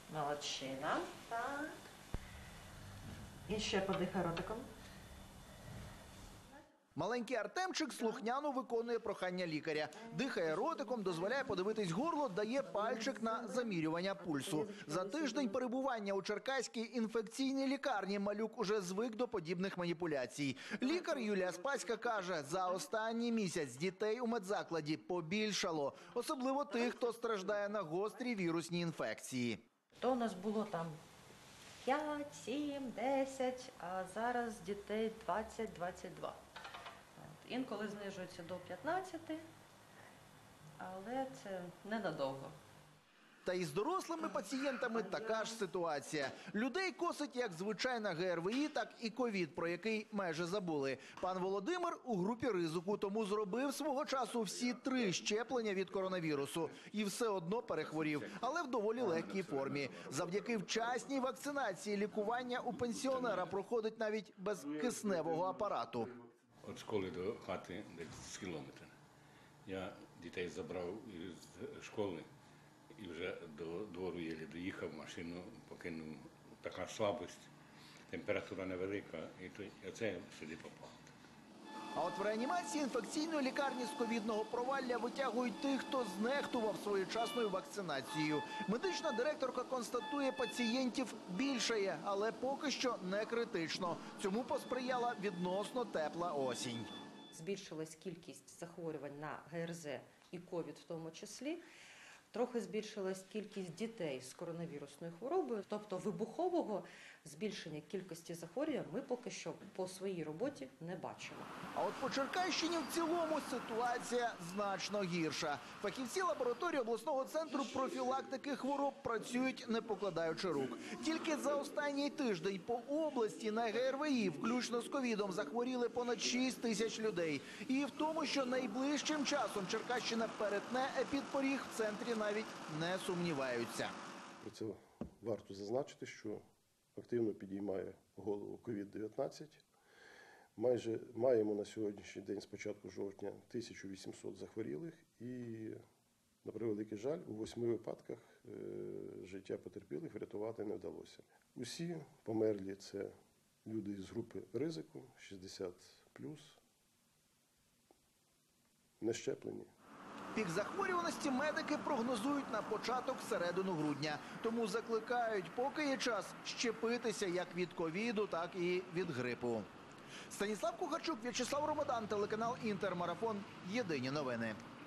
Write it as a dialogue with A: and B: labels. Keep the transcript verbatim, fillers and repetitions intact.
A: Молодчина. Так. І ще подихай ротиком.
B: Маленький Артемчик слухняно виконує прохання лікаря. Дихає ротиком, дозволяє подивитись горло, дає пальчик на замірювання пульсу. За тиждень перебування у Черкаській інфекційній лікарні малюк уже звик до подібних маніпуляцій. Лікар Юлія Спаська каже, за останній місяць дітей у медзакладі побільшало. Особливо тих, хто страждає на гострі вірусні інфекції.
A: То у нас було там п'ять, сім, десять, а зараз дітей двадцять - двадцять два. Інколи знижується до п'ятнадцяти, але це ненадовго.
B: Та і з дорослими пацієнтами така ж ситуація. Людей косить як звичайна ге ер ве і, так і ковід, про який майже забули. Пан Володимир у групі ризику, тому зробив свого часу всі три щеплення від коронавірусу. І все одно перехворів, але в доволі легкій формі. Завдяки вчасній вакцинації лікування у пенсіонера проходить навіть без кисневого апарату.
C: Від школи до хати десь з кілометра. Я дітей забрав із школи і вже до двору єлі доїхав, машину покинув. Така слабость, температура невелика, і оце я сюди попав.
B: А от в реанімації інфекційної лікарні з ковідного провалля витягують тих, хто знехтував своєчасною вакцинацією. Медична директорка констатує, пацієнтів більшає, але поки що не критично. Цьому посприяла відносно тепла осінь.
A: Збільшилась кількість захворювань на ге ер зет і ковід в тому числі. Трохи збільшилась кількість дітей з коронавірусною хворобою, тобто вибухового збільшення кількості захворювань ми поки що по своїй роботі не бачимо.
B: А от по Черкащині в цілому ситуація значно гірша. Фахівці лабораторії обласного центру профілактики хвороб працюють, не покладаючи рук. Тільки за останній тиждень по області на ге ер ве і, включно з ковідом, захворіли понад шість тисяч людей. І в тому, що найближчим часом Черкащина перетне епідпоріг, в центрі навіть не сумніваються.
D: Про це варто зазначити, що активно підіймає голову ковід дев'ятнадцять. Майже маємо на сьогоднішній день з початку жовтня тисячу вісімсот захворілих і, на превеликий жаль, у восьми випадках е, життя потерпілих врятувати не вдалося. Усі померлі – це люди з групи ризику, шістдесят плюс, не щеплені.
B: Пік захворюваності медики прогнозують на початок середину грудня. Тому закликають, поки є час, щепитися як від ковіду, так і від грипу. Станіслав Кухарчук, В'ячеслав Ромадан, телеканал «Інтермарафон». Єдині новини.